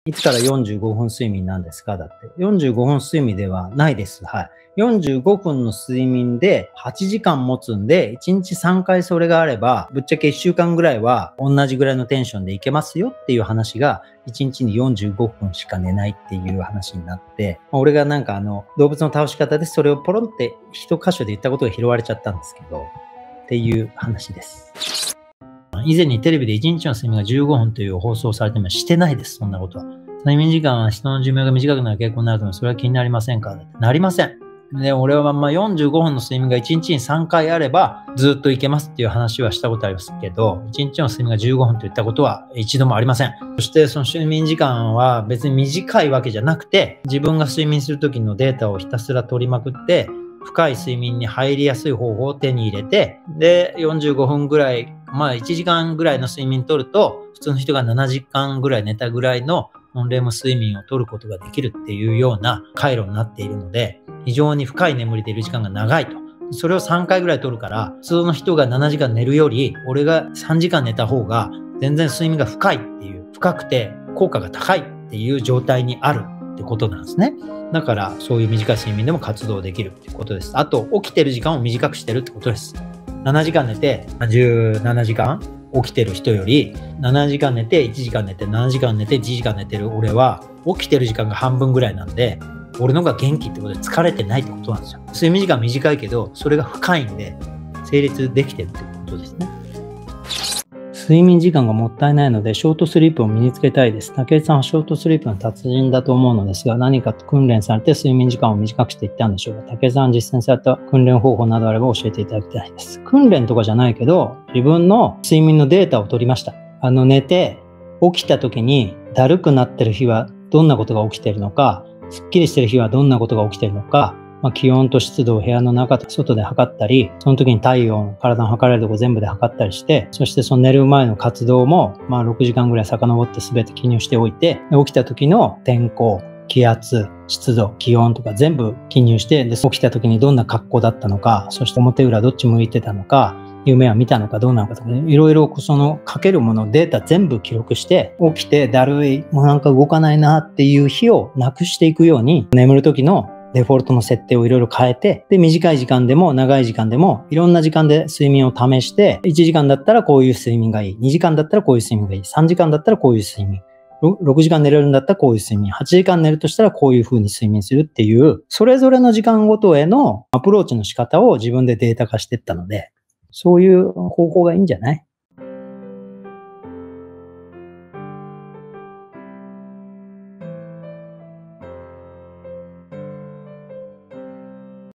いつから45分睡眠なんですかだって。45分睡眠ではないです。はい。45分の睡眠で8時間持つんで、1日3回それがあれば、ぶっちゃけ1週間ぐらいは同じぐらいのテンションでいけますよっていう話が、1日に45分しか寝ないっていう話になって、俺がなんか動物の倒し方でそれをポロンって一箇所で言ったことが拾われちゃったんですけど、っていう話です。以前にテレビで1日の睡眠が15分という放送をされてもしてないです、そんなことは。睡眠時間は人の寿命が短くなる傾向になると、それは気になりませんか？なりません。で、俺は45分の睡眠が1日に3回あればずっといけますっていう話はしたことありますけど、1日の睡眠が15分といったことは一度もありません。そしてその睡眠時間は別に短いわけじゃなくて、自分が睡眠する時のデータをひたすら取りまくって、深い睡眠に入りやすい方法を手に入れて、で、45分ぐらい、1時間ぐらいの睡眠取ると、普通の人が7時間ぐらい寝たぐらいのノンレム睡眠を取ることができるっていうような回路になっているので、非常に深い眠りでいる時間が長いと。それを3回ぐらい取るから、普通の人が7時間寝るより、俺が3時間寝た方が全然睡眠が深いっていう、深くて効果が高いっていう状態にあるってことなんですね。だからそういう短い睡眠でも活動できるってことです。あと起きてる時間を短くしてるってことです。7時間寝て17時間起きてる人より、7時間寝て1時間寝て7時間寝て1時間寝てる俺は起きてる時間が半分ぐらいなんで、俺の方が元気ってことで疲れてないってことなんですよ。睡眠時間短いけどそれが深いんで成立できてるってことですね。睡眠時間がもったいないのでショートスリープを身につけたいです。武井さんはショートスリープの達人だと思うのですが、何か訓練されて睡眠時間を短くしていったんでしょうか。武井さんは実践された訓練方法などあれば教えていただきたいです。訓練とかじゃないけど、自分の睡眠のデータを取りました。寝て起きた時にだるくなってる日はどんなことが起きているのか、すっきりしてる日はどんなことが起きているのか、気温と湿度を部屋の中と外で測ったり、その時に体温、体の測れるとこ全部で測ったりして、そしてその寝る前の活動も、6時間ぐらい遡って全て記入しておいて、起きた時の天候、気圧、湿度、気温とか全部記入して、で起きた時にどんな格好だったのか、そして表裏どっち向いてたのか、夢は見たのかどうなのかとか、いろいろその書けるもの、データ全部記録して、起きてだるい、もうなんか動かないなっていう日をなくしていくように、眠る時のデフォルトの設定をいろいろ変えて、で、短い時間でも長い時間でも、いろんな時間で睡眠を試して、1時間だったらこういう睡眠がいい。2時間だったらこういう睡眠がいい。3時間だったらこういう睡眠。6時間寝れるんだったらこういう睡眠。8時間寝るとしたらこういう風に睡眠するっていう、それぞれの時間ごとへのアプローチの仕方を自分でデータ化していったので、そういう方法がいいんじゃない？